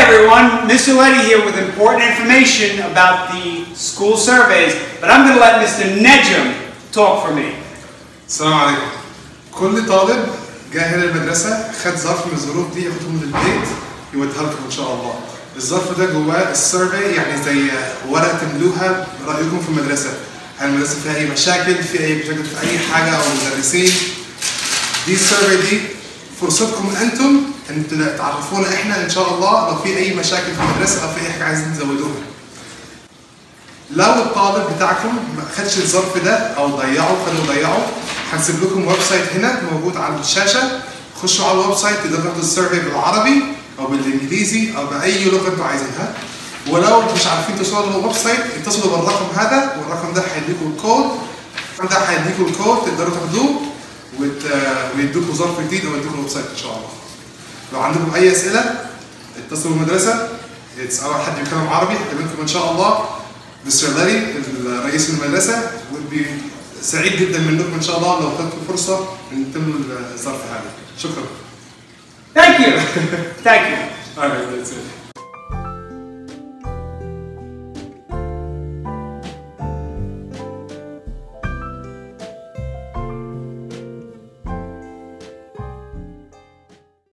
everyone, Mr. Letty here with important information about the school surveys, but I'm going to let Mr. Nejum talk for me. السلام عليكم. كل طالب جاء هنا المدرسة خد ظرف من الظروف دي ياخده من البيت يوديها لكم إن شاء الله. الظرف ده جواه السيرفي، يعني زي ورقة تملوها رأيكم في المدرسة. هل المدرسة فيها أي مشاكل؟ في أي حاجة أو مدرسين؟ دي السيرفي دي فرصتكم أنتم أن تعرفونا إحنا إن شاء الله لو في أي مشاكل في المدرسة أو في أي حاجة عايزين تزودوها. لو الطالب بتاعكم ما خدش الظرف ده أو ضيعه هنسيب لكم ويب سايت هنا موجود على الشاشة. خشوا على الويب سايت تقدروا تاخدوا السيرفي بالعربي أو بالإنجليزي أو بأي لغة أنتوا عايزينها. ولو مش عارفين توصلوا للويب سايت اتصلوا بالرقم هذا، والرقم ده هيديكم الكود تقدروا تاخدوه ويدوكوا ظرف جديد او يدوكوا الويب سايت ان شاء الله. لو عندكم اي اسئله اتصلوا بالمدرسه، اول حد بيتكلم عربي هكلمكم ان شاء الله. مستر لاري رئيس المدرسه سعيد جدا منكم ان شاء الله لو خدتوا فرصه ان تملوا الظرف هذا. شكرا. Thank you. Thank you. All right, that's it.